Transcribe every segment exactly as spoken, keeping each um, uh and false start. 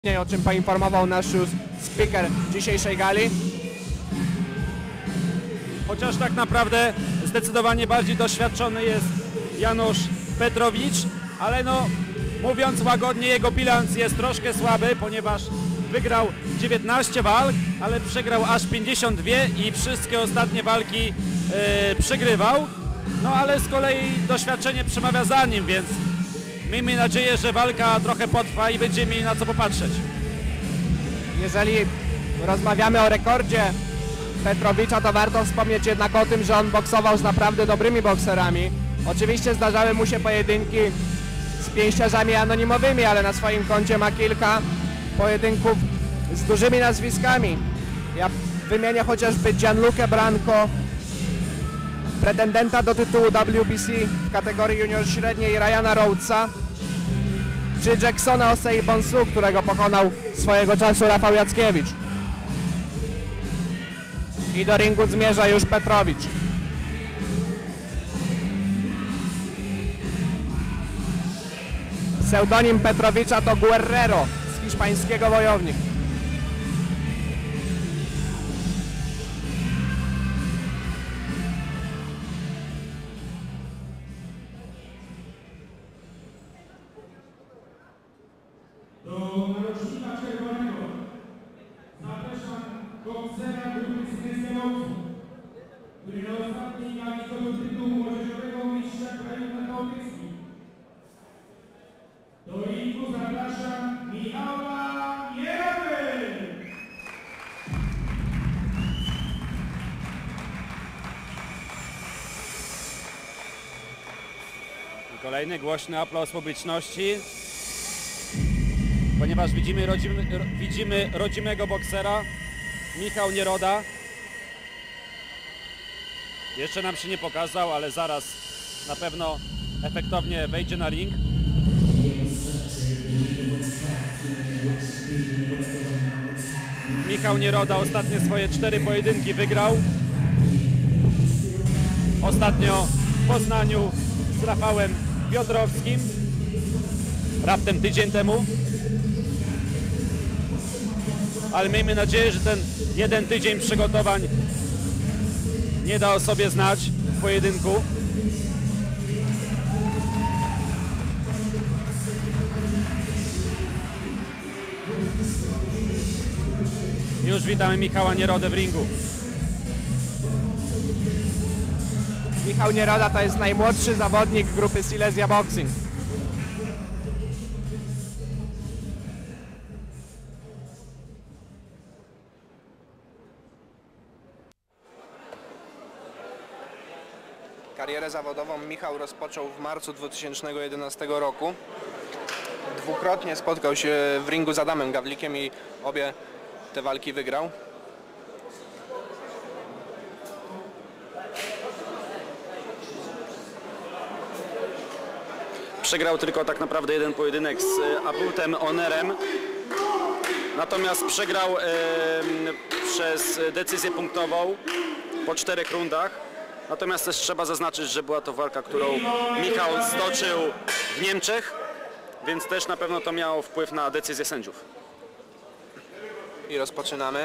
O czym poinformował nasz już speaker dzisiejszej gali. Chociaż tak naprawdę zdecydowanie bardziej doświadczony jest Janusz Petrowicz, ale no mówiąc łagodnie, jego bilans jest troszkę słaby, ponieważ wygrał dziewiętnaście walk, ale przegrał aż pięćdziesiąt dwie i wszystkie ostatnie walki yy, przegrywał. No ale z kolei doświadczenie przemawia za nim, więc miejmy nadzieję, że walka trochę potrwa i będziemy mieli na co popatrzeć. Jeżeli rozmawiamy o rekordzie Petrowicza, to warto wspomnieć jednak o tym, że on boksował z naprawdę dobrymi bokserami. Oczywiście zdarzały mu się pojedynki z pięściarzami anonimowymi, ale na swoim koncie ma kilka pojedynków z dużymi nazwiskami. Ja wymienię chociażby Gianluca Branco, pretendenta do tytułu W B C w kategorii junior średniej Ryana Rhodesa, czy Jacksona Osei Bonsu, którego pokonał swojego czasu Rafał Jackiewicz. I do ringu zmierza już Petrowicz. Pseudonim Petrowicza to Guerrero z hiszpańskiego wojownik. Do narocznika czerwonego zapraszam boksera grupy Synestia Boksu, który na ostatniej gali zdobył tytuł młodzieżowego mistrza kraju na Bałtyckim. Do ringu zapraszam Michała Nierodę. Kolejny głośny aplauz publiczności, ponieważ widzimy, rodzimy, ro, widzimy rodzimego boksera, Michał Nieroda. Jeszcze nam się nie pokazał, ale zaraz na pewno efektownie wejdzie na ring. Michał Nieroda ostatnie swoje cztery pojedynki wygrał. Ostatnio w Poznaniu z Rafałem Piotrowskim, raptem tydzień temu. Ale miejmy nadzieję, że ten jeden tydzień przygotowań nie da o sobie znać w pojedynku. Już witamy Michała Nierodę w ringu. Michał Nieroda to jest najmłodszy zawodnik grupy Silesia Boxing. Karierę zawodową Michał rozpoczął w marcu dwa tysiące jedenastego roku. Dwukrotnie spotkał się w ringu z Adamem Gawlikiem i obie te walki wygrał. Przegrał tylko tak naprawdę jeden pojedynek z Abutem Onerem. Natomiast przegrał e, przez decyzję punktową po czterech rundach. Natomiast też trzeba zaznaczyć, że była to walka, którą Michał stoczył w Niemczech, więc też na pewno to miało wpływ na decyzję sędziów. I rozpoczynamy.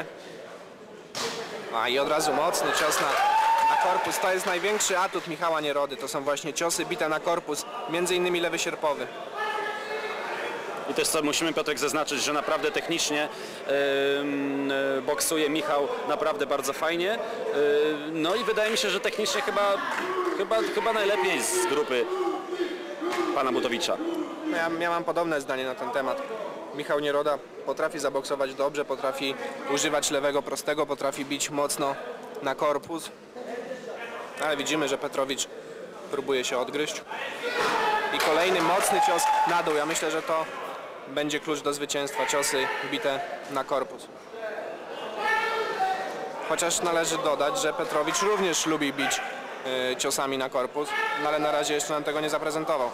A i od razu mocny cios na, na korpus. To jest największy atut Michała Nierody. To są właśnie ciosy bite na korpus, między innymi lewy sierpowy. I też co musimy, Piotrek, zaznaczyć, że naprawdę technicznie yy, boksuje Michał naprawdę bardzo fajnie. Yy, no i wydaje mi się, że technicznie chyba, chyba, chyba najlepiej z grupy pana Butowicza. No ja, ja mam podobne zdanie na ten temat. Michał Nieroda potrafi zaboksować dobrze, potrafi używać lewego prostego, potrafi bić mocno na korpus. Ale widzimy, że Petrowicz próbuje się odgryźć. I kolejny mocny cios na dół. Ja myślę, że to będzie klucz do zwycięstwa. Ciosy bite na korpus. Chociaż należy dodać, że Petrowicz również lubi bić y, ciosami na korpus, no ale na razie jeszcze nam tego nie zaprezentował.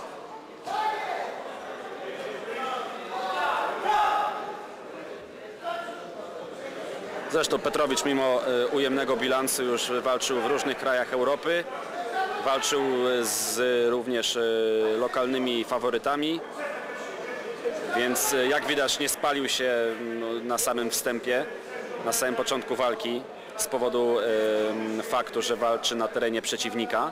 Zresztą Petrowicz mimo y, ujemnego bilansu już walczył w różnych krajach Europy. Walczył z również y, lokalnymi faworytami. więc jak widać nie spalił się no, na samym wstępie, na samym początku walki z powodu y, faktu, że walczy na terenie przeciwnika.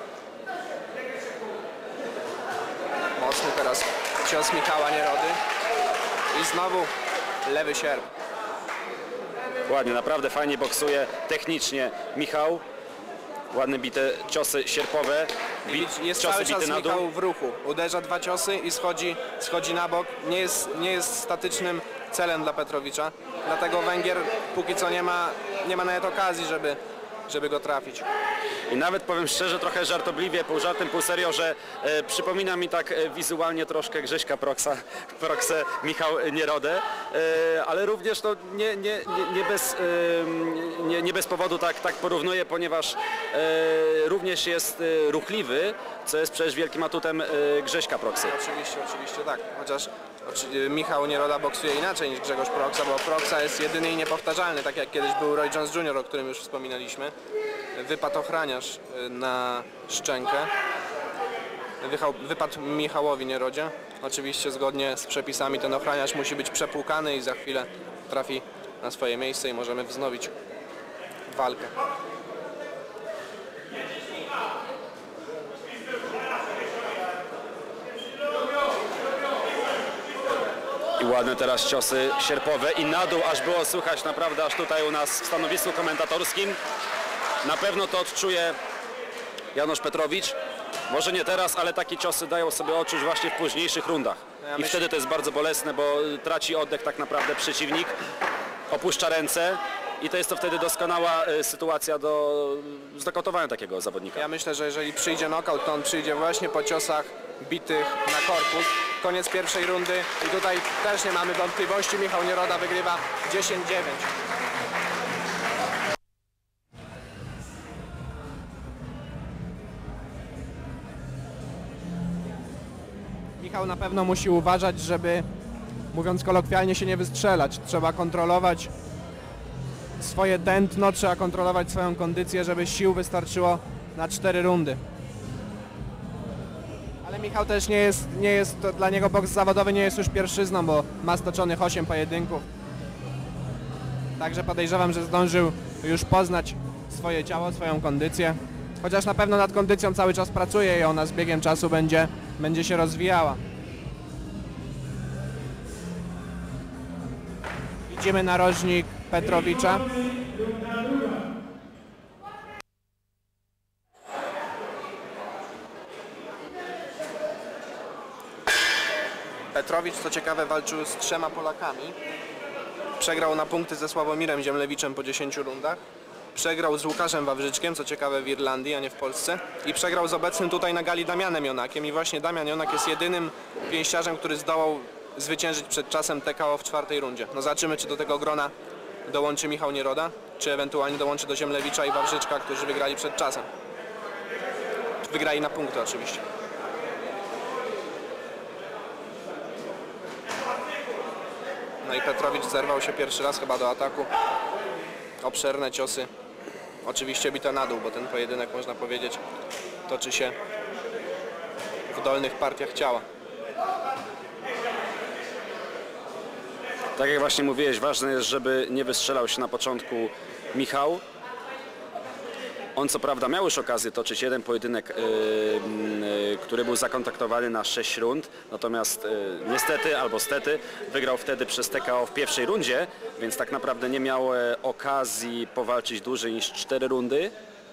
Mocny teraz cios Michała Nierody i znowu lewy sierp. Ładnie, naprawdę fajnie boksuje, technicznie Michał. Ładne bite ciosy sierpowe, bit, Jest ciosy cały bite czas na dół. Michał w ruchu. Uderza dwa ciosy i schodzi, schodzi na bok. Nie jest, nie jest statycznym celem dla Petrowicza. Dlatego Węgier póki co nie ma, nie ma nawet okazji, żeby, żeby go trafić. I nawet powiem szczerze, trochę żartobliwie, pół żartem, pół serio, że e, przypomina mi tak e, wizualnie troszkę Grześka Proksa, Proksę, Michał Nierodę, e, ale również no, nie, nie, nie, nie, bez, e, nie, nie bez powodu tak, tak porównuję, ponieważ e, również jest e, ruchliwy, co jest przecież wielkim atutem e, Grześka Proksy. Oczywiście, oczywiście tak. Chociaż oczy- Michał Nieroda boksuje inaczej niż Grzegorz Proksa, bo Proksa jest jedyny i niepowtarzalny, tak jak kiedyś był Roy Jones junior, o którym już wspominaliśmy. Wypadł ochraniarz na szczękę. Wychał, wypadł Michałowi Nierodzie. Oczywiście zgodnie z przepisami ten ochraniarz musi być przepłukany i za chwilę trafi na swoje miejsce i możemy wznowić walkę. I ładne teraz ciosy sierpowe i na dół, aż było słychać naprawdę aż tutaj u nas w stanowisku komentatorskim. Na pewno to odczuje Janusz Petrowicz. Może nie teraz, ale takie ciosy dają sobie odczuć właśnie w późniejszych rundach. Ja I myśl- wtedy to jest bardzo bolesne, bo traci oddech tak naprawdę przeciwnik, opuszcza ręce i to jest to wtedy doskonała y, sytuacja do znokautowania takiego zawodnika. Ja myślę, że jeżeli przyjdzie knockout, to on przyjdzie właśnie po ciosach bitych na korpus. Koniec pierwszej rundy i tutaj też nie mamy wątpliwości. Michał Nieroda wygrywa dziesięć dziewięć. Michał na pewno musi uważać, żeby, mówiąc kolokwialnie, się nie wystrzelać. Trzeba kontrolować swoje tętno, trzeba kontrolować swoją kondycję, żeby sił wystarczyło na cztery rundy. Ale Michał też nie jest, nie jest to dla niego boks zawodowy nie jest już pierwszyzną, bo ma stoczonych osiem pojedynków. Także podejrzewam, że zdążył już poznać swoje ciało, swoją kondycję. Chociaż na pewno nad kondycją cały czas pracuje i ona z biegiem czasu będzie, będzie się rozwijała. Idziemy narożnik Petrowicza. Petrowicz, co ciekawe, walczył z trzema Polakami. Przegrał na punkty ze Sławomirem Ziemlewiczem po dziesięciu rundach. Przegrał z Łukaszem Wawrzyczkiem, co ciekawe w Irlandii, a nie w Polsce. I przegrał z obecnym tutaj na gali Damianem Jonakiem. I właśnie Damian Jonak jest jedynym pięściarzem, który zdołał zwyciężyć przed czasem T K O w czwartej rundzie. No zobaczymy, czy do tego grona dołączy Michał Nieroda, czy ewentualnie dołączy do Ziemlewicza i Wawrzyczka, którzy wygrali przed czasem. Wygrali na punkty oczywiście. No i Petrowicz zerwał się pierwszy raz chyba do ataku. Obszerne ciosy. Oczywiście bite na dół, bo ten pojedynek, można powiedzieć, toczy się w dolnych partiach ciała. Tak jak właśnie mówiłeś, ważne jest, żeby nie wystrzelał się na początku Michał. On co prawda miał już okazję toczyć jeden pojedynek, yy, yy, który był zakontraktowany na sześć rund, natomiast yy, niestety albo stety wygrał wtedy przez T K O w pierwszej rundzie, więc tak naprawdę nie miał e, okazji powalczyć dłużej niż cztery rundy.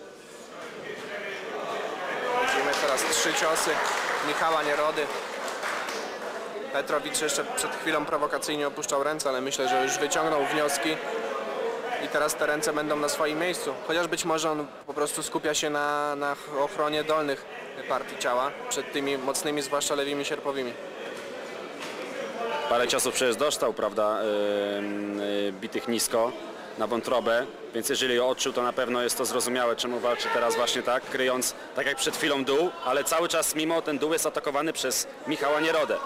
Widzimy teraz trzy ciosy Michała Nierody. Petrowicz jeszcze przed chwilą prowokacyjnie opuszczał ręce, ale myślę, że już wyciągnął wnioski. I teraz te ręce będą na swoim miejscu. Chociaż być może on po prostu skupia się na, na ochronie dolnych partii ciała przed tymi mocnymi, zwłaszcza lewymi sierpowymi. Parę ciosów przecież dostał, prawda, yy, yy, bitych nisko na wątrobę, więc jeżeli odczuł, to na pewno jest to zrozumiałe, czemu walczy teraz właśnie tak, kryjąc tak jak przed chwilą dół, ale cały czas mimo ten dół jest atakowany przez Michała Nierodę.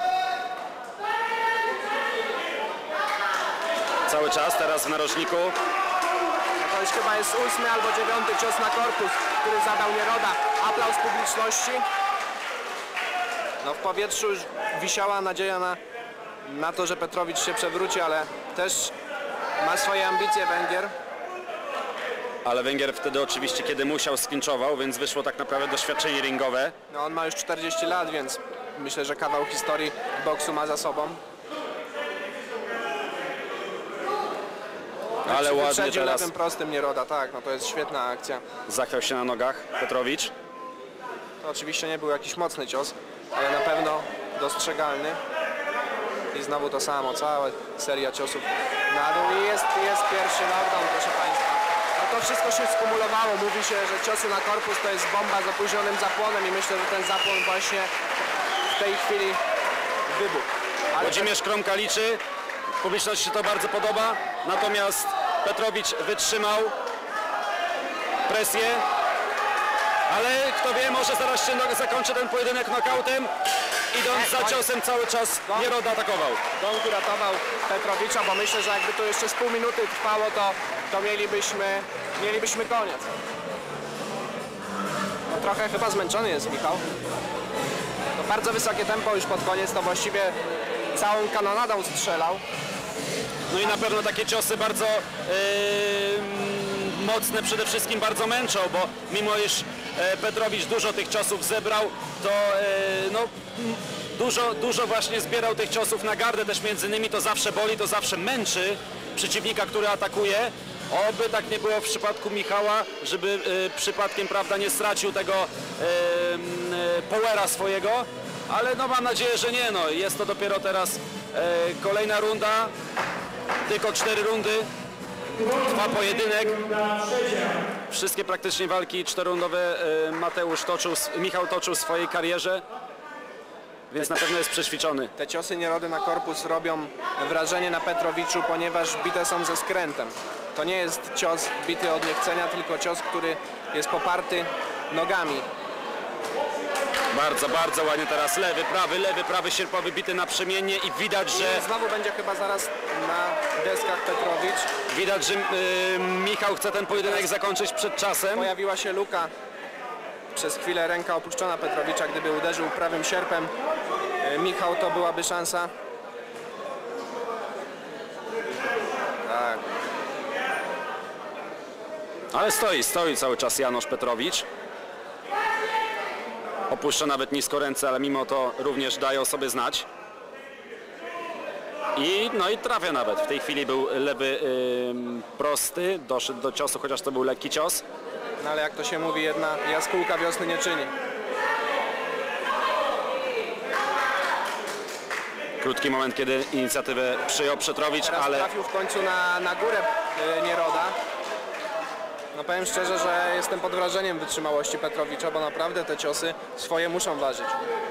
Cały czas teraz w narożniku. No to już chyba jest ósmy albo dziewiąty cios na korpus, który zadał Nieroda. Aplauz publiczności. No w powietrzu już wisiała nadzieja na na to, że Petrowicz się przewróci, ale też ma swoje ambicje Węgier. Ale Węgier wtedy oczywiście, kiedy musiał, sklinczował, więc wyszło tak naprawdę doświadczenie ringowe. No, on ma już czterdzieści lat, więc myślę, że kawał historii boksu ma za sobą. Ale ładnie Wyprzedził teraz lewym prostym Nieroda, tak, no to jest świetna akcja. zachwiał się na nogach Petrowicz. To oczywiście nie był jakiś mocny cios, ale na pewno dostrzegalny. I znowu to samo, cała seria ciosów na dół i jest, jest pierwszy knockdown, proszę Państwa. No to wszystko się skumulowało, mówi się, że ciosy na korpus to jest bomba z opóźnionym zapłonem i myślę, że ten zapłon właśnie w tej chwili wybuchł. Ale Włodzimierz Kromka liczy, publiczności się to bardzo podoba, natomiast Petrowicz wytrzymał presję, ale kto wie, może zaraz się no- zakończy ten pojedynek knockoutem, idąc za ciosem cały czas Nieroda atakował. Donk uratował Petrowicza, bo myślę, że jakby to jeszcze z pół minuty trwało, to, to mielibyśmy, mielibyśmy koniec. No, trochę chyba zmęczony jest Michał. To bardzo wysokie tempo już pod koniec, to właściwie całą kanonadą strzelał. No i na pewno takie ciosy bardzo yy, mocne, przede wszystkim bardzo męczą, bo mimo iż e, Petrowicz dużo tych ciosów zebrał, to e, no, m, dużo, dużo właśnie zbierał tych ciosów na gardę też między innymi, to zawsze boli, to zawsze męczy przeciwnika, który atakuje. Oby tak nie było w przypadku Michała, żeby e, przypadkiem, prawda, nie stracił tego e, e, powera swojego, ale no mam nadzieję, że nie, no jest to dopiero teraz e, kolejna runda, tylko cztery rundy. Trwa pojedynek. Wszystkie praktycznie walki czterorundowe e, Mateusz toczył, Michał toczył w swojej karierze, więc na pewno jest przećwiczony. Te ciosy Nierody na korpus robią wrażenie na Petrowiczu, ponieważ bite są ze skrętem. To nie jest cios bity od niechcenia, tylko cios, który jest poparty nogami. Bardzo, bardzo ładnie teraz lewy, prawy, lewy, prawy sierpowy bity naprzemiennie i widać, że I znowu będzie chyba zaraz na deskach Petrowicz. widać, że y, Michał chce ten pojedynek zakończyć przed czasem. Pojawiła się luka. Przez chwilę ręka opuszczona Petrowicza, gdyby uderzył prawym sierpem e, Michał, to byłaby szansa. Tak. Ale stoi, stoi cały czas Janusz Petrowicz. Opuszcza nawet nisko ręce, ale mimo to również daje o sobie znać. I no i trafia nawet. W tej chwili był lewy yy, prosty, doszedł do ciosu, chociaż to był lekki cios. No ale jak to się mówi, jedna jaskółka wiosny nie czyni. Krótki moment, kiedy inicjatywę przyjął Petrowicz, Teraz ale trafił w końcu na, na górę e, Nieroda. No powiem szczerze, że jestem pod wrażeniem wytrzymałości Petrowicza, bo naprawdę te ciosy swoje muszą ważyć.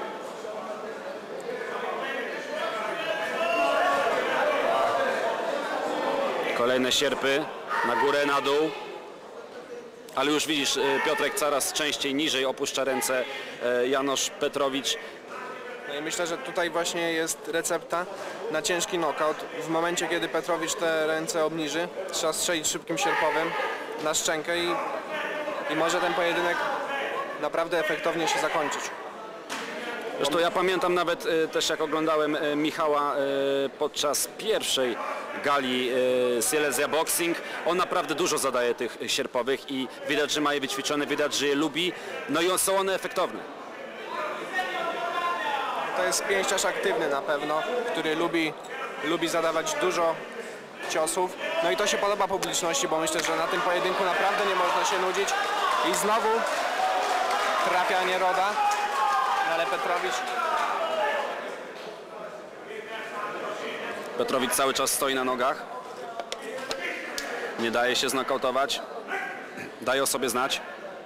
kolejne sierpy na górę, na dół. Ale już widzisz, Piotrek coraz częściej niżej opuszcza ręce Janusz Petrowicz. No i myślę, że tutaj właśnie jest recepta na ciężki knockout. W momencie, kiedy Petrowicz te ręce obniży, trzeba strzelić szybkim sierpowym na szczękę i, i może ten pojedynek naprawdę efektownie się zakończyć. Zresztą ja pamiętam nawet y, też jak oglądałem y, Michała y, podczas pierwszej gali y, Silesia Boxing. On naprawdę dużo zadaje tych sierpowych i widać, że ma je wyćwiczone, widać, że je lubi. No i są one efektowne. To jest pięściarz aktywny na pewno, który lubi, lubi zadawać dużo ciosów. No i to się podoba publiczności, bo myślę, że na tym pojedynku naprawdę nie można się nudzić. I znowu trafia Nieroda, ale Petrowicz... Petrowicz cały czas stoi na nogach. Nie daje się znokautować. Daje o sobie znać.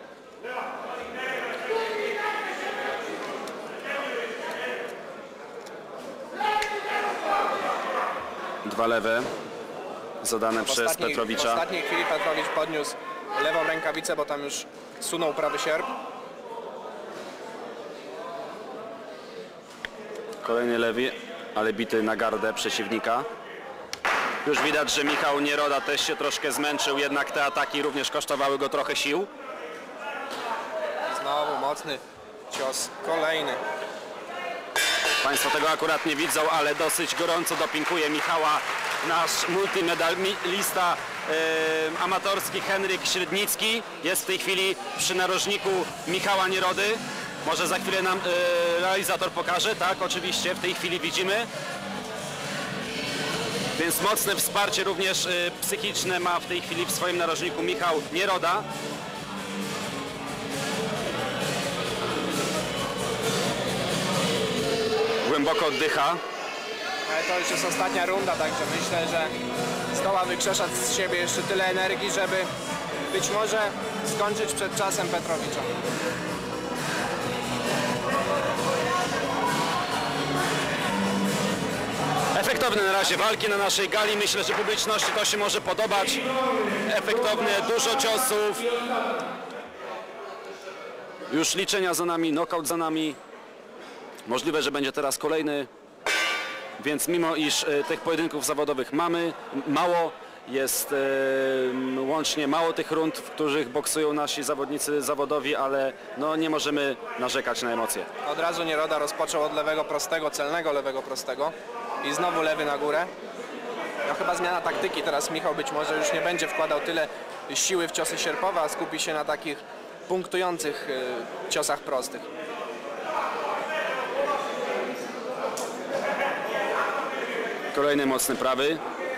Dwa lewe zadane W przez ostatniej, w Petrowicza. ostatniej chwili Petrowicz podniósł lewą rękawicę, bo tam już sunął prawy sierp. Kolejny lewy, ale bity na gardę przeciwnika. Już widać, że Michał Nieroda też się troszkę zmęczył, jednak te ataki również kosztowały go trochę sił. Znowu mocny cios, kolejny. Państwo tego akurat nie widzą, ale dosyć gorąco dopinguje Michała nasz multimedalista e, amatorski Henryk Średnicki. Jest w tej chwili przy narożniku Michała Nierody. Może za chwilę nam e, realizator pokaże. Tak, oczywiście w tej chwili widzimy. Więc mocne wsparcie również e, psychiczne ma w tej chwili w swoim narożniku Michał Nieroda. Głęboko oddycha. Ale to już jest ostatnia runda, także myślę, że zdoła wykrzeszać z siebie jeszcze tyle energii, żeby być może skończyć przed czasem Petrowicza. Efektowne na razie walki na naszej gali. Myślę, że publiczności to się może podobać. Efektowne, dużo ciosów. Już liczenia za nami, knockout za nami. Możliwe, że będzie teraz kolejny. Więc mimo iż e, tych pojedynków zawodowych mamy mało, jest e, łącznie mało tych rund, w których boksują nasi zawodnicy zawodowi, ale no, nie możemy narzekać na emocje. Od razu Nieroda rozpoczął od lewego prostego, celnego lewego prostego i znowu lewy na górę. No chyba zmiana taktyki, teraz Michał być może już nie będzie wkładał tyle siły w ciosy sierpowe, a skupi się na takich punktujących e, ciosach prostych. Kolejny mocny prawy.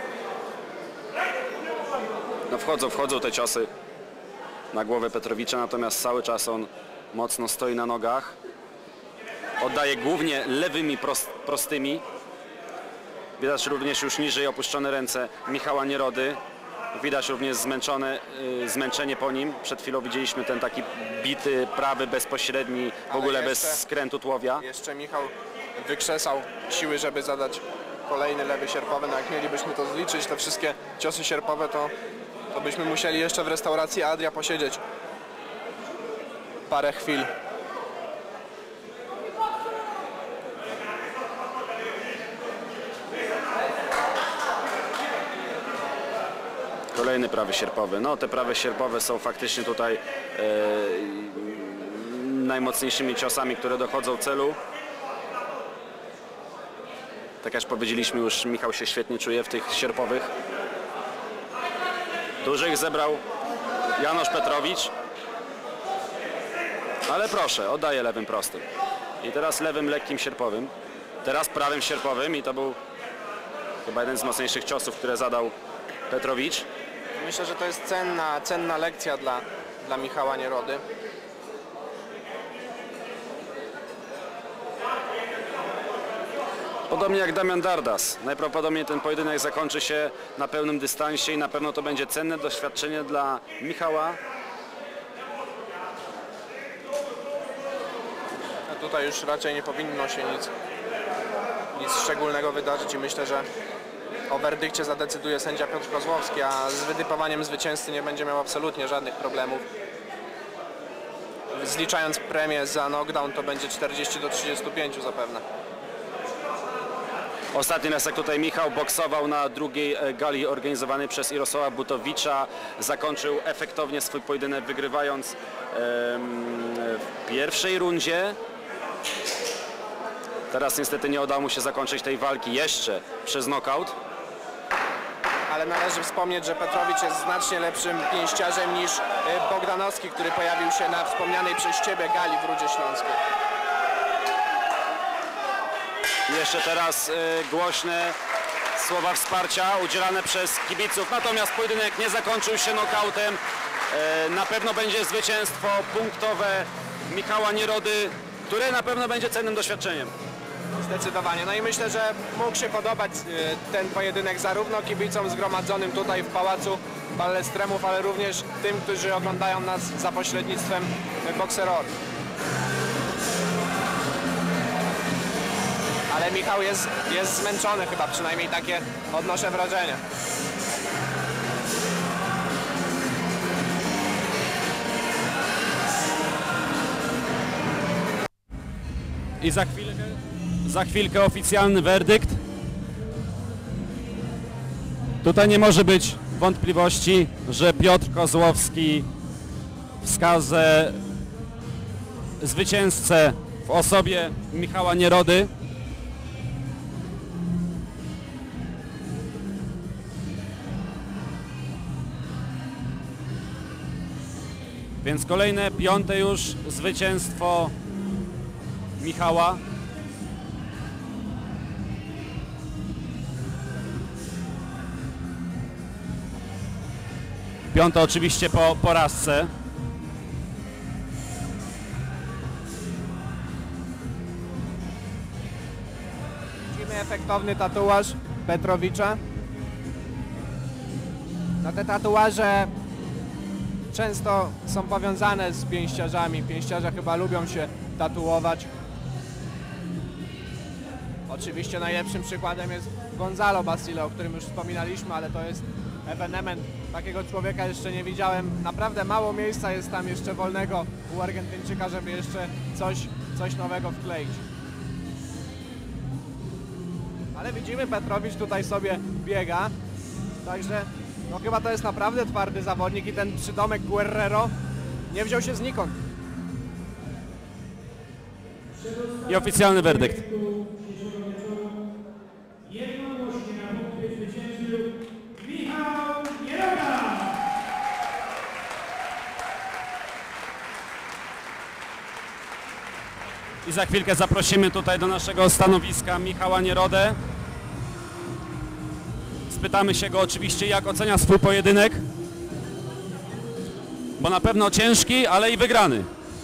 No wchodzą, wchodzą te ciosy na głowę Petrowicza, natomiast cały czas on mocno stoi na nogach. Oddaje głównie lewymi prost, prostymi. Widać również już niżej opuszczone ręce Michała Nierody. Widać również zmęczone, yy, zmęczenie po nim. Przed chwilą widzieliśmy ten taki bity, prawy, bezpośredni, w Ale ogóle jeszcze, bez skrętu tułowia. Jeszcze Michał wykrzesał siły, żeby zadać kolejny lewy sierpowy. No jak mielibyśmy to zliczyć, te wszystkie ciosy sierpowe, to, to byśmy musieli jeszcze w restauracji Adria posiedzieć parę chwil. Kolejny prawy sierpowy. No te prawe sierpowe są faktycznie tutaj e, najmocniejszymi ciosami, które dochodzą celu. Tak jak powiedzieliśmy, już Michał się świetnie czuje w tych sierpowych. Dużych zebrał Janusz Petrowicz. Ale proszę, oddaje lewym prostym. I teraz lewym lekkim sierpowym. Teraz prawym sierpowym i to był chyba jeden z mocniejszych ciosów, które zadał Petrowicz. Myślę, że to jest cenna, cenna lekcja dla, dla Michała Nierody. Podobnie jak Damian Dardas. Najprawdopodobniej ten pojedynek zakończy się na pełnym dystansie i na pewno to będzie cenne doświadczenie dla Michała. A tutaj już raczej nie powinno się nic, nic szczególnego wydarzyć i myślę, że o werdykcie zadecyduje sędzia Piotr Kozłowski, a z wytypowaniem zwycięzcy nie będzie miał absolutnie żadnych problemów. Zliczając premię za knockdown, to będzie czterdzieści do trzydziestu pięciu zapewne. Ostatni raz jak tutaj Michał boksował na drugiej gali organizowanej przez Jarosława Butowicza, zakończył efektownie swój pojedynek, wygrywając em, w pierwszej rundzie. Teraz niestety nie udało mu się zakończyć tej walki jeszcze przez knockout. Ale należy wspomnieć, że Petrowicz jest znacznie lepszym pięściarzem niż Bogdanowski, który pojawił się na wspomnianej przez Ciebie gali w Rudzie Śląskiej. Jeszcze teraz y, głośne słowa wsparcia udzielane przez kibiców, natomiast pojedynek nie zakończył się knockautem. Y, na pewno będzie zwycięstwo punktowe Michała Nierody, które na pewno będzie cennym doświadczeniem. Zdecydowanie. No i myślę, że mógł się podobać y, ten pojedynek zarówno kibicom zgromadzonym tutaj w Pałacu Ballestremów, ale również tym, którzy oglądają nas za pośrednictwem Boxer Org. Ale Michał jest, jest zmęczony chyba, przynajmniej takie odnoszę wrażenie. I za chwilkę, za chwilkę oficjalny werdykt. Tutaj nie może być wątpliwości, że Piotr Kozłowski wskaże zwycięzcę w osobie Michała Nierody. Więc kolejne, piąte już zwycięstwo Michała. Piąte oczywiście po porażce. Widzimy efektowny tatuaż Petrowicza. No te tatuaże często są powiązane z pięściarzami. Pięściarze chyba lubią się tatuować. Oczywiście najlepszym przykładem jest Gonzalo Basile, o którym już wspominaliśmy, ale to jest ewenement. Takiego człowieka jeszcze nie widziałem. Naprawdę mało miejsca jest tam jeszcze wolnego u Argentyńczyka, żeby jeszcze coś, coś nowego wkleić. Ale widzimy, Petrowicz tutaj sobie biega. Także no chyba to jest naprawdę twardy zawodnik i ten przydomek Guerrero nie wziął się znikąd. I oficjalny werdykt. Jednogłośnie na punkty zwyciężył Michał Nieroda. I za chwilkę zaprosimy tutaj do naszego stanowiska Michała Nierodę. Spytamy się go oczywiście, jak ocenia swój pojedynek. Bo na pewno ciężki, ale i wygrany.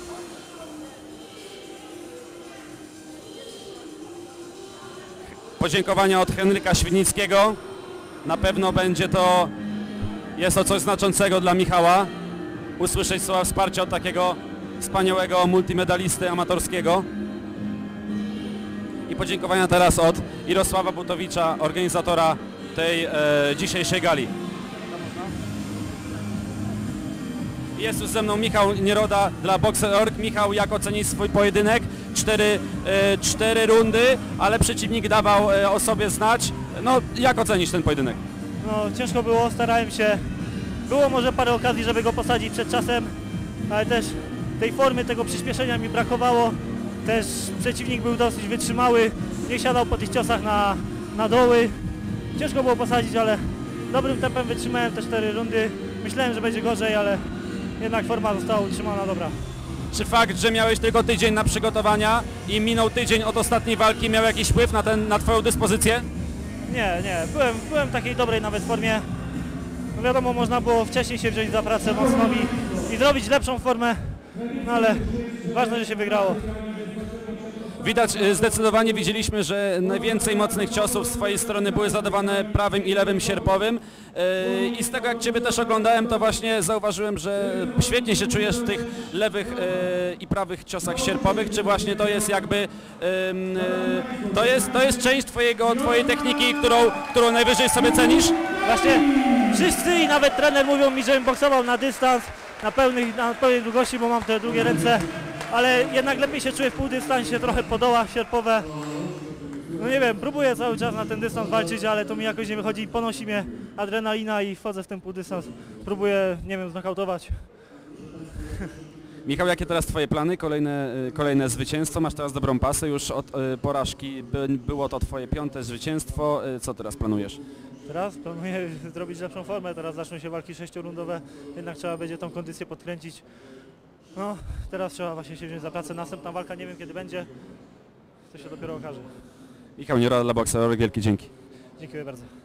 Podziękowania od Henryka Świdnickiego. Na pewno będzie to, jest to coś znaczącego dla Michała. Usłyszeć słowa wsparcia od takiego wspaniałego multimedalisty amatorskiego. I podziękowania teraz od Jarosława Butowicza, organizatora tej e, dzisiejszej gali. Jest już ze mną Michał Nieroda dla Boxer kropka org. Michał, jak ocenisz swój pojedynek? Cztery, e, cztery rundy, ale przeciwnik dawał e, o sobie znać. No, jak ocenisz ten pojedynek? No ciężko było, starałem się. Było może parę okazji, żeby go posadzić przed czasem, ale też tej formy, tego przyspieszenia mi brakowało. Też przeciwnik był dosyć wytrzymały, nie siadał po tych ciosach na, na doły. Ciężko było posadzić, ale dobrym tempem wytrzymałem te cztery rundy. Myślałem, że będzie gorzej, ale jednak forma została utrzymana dobra. Czy fakt, że miałeś tylko tydzień na przygotowania i minął tydzień od ostatniej walki, miał jakiś wpływ na, ten, na twoją dyspozycję? Nie, nie, byłem, byłem w takiej dobrej nawet formie. No wiadomo, można było wcześniej się wziąć za pracę mocno i, i zrobić lepszą formę, no ale ważne, że się wygrało. Widać, y, zdecydowanie widzieliśmy, że najwięcej mocnych ciosów z twojej strony były zadawane prawym i lewym sierpowym. Yy, I z tego, jak ciebie też oglądałem, to właśnie zauważyłem, że świetnie się czujesz w tych lewych yy, i prawych ciosach sierpowych. Czy właśnie to jest jakby yy, yy, to jest, to jest część twojego, twojej techniki, którą, którą najwyżej sobie cenisz? Właśnie wszyscy i nawet trener mówią mi, żebym boksował na dystans, na, pełnych, na pełnej długości, bo mam te drugie ręce, ale jednak lepiej się czuję w półdystansie, trochę po dołach sierpowe. No nie wiem, próbuję cały czas na ten dystans walczyć, ale to mi jakoś nie wychodzi, ponosi mnie adrenalina i wchodzę w ten półdystans. Próbuję, nie wiem, znokautować. Michał, jakie teraz twoje plany? Kolejne, y, kolejne zwycięstwo, masz teraz dobrą pasę, już od y, porażki by, było to twoje piąte zwycięstwo. Y, co teraz planujesz? Teraz planuję zrobić lepszą formę, teraz zaczną się walki sześciorundowe, jednak trzeba będzie tą kondycję podkręcić. No, teraz trzeba właśnie się wziąć za pracę, następna walka nie wiem kiedy będzie, to się dopiero okaże. Michał Nieroda dla Boxer kropka org, wielkie dzięki. Dziękuję bardzo.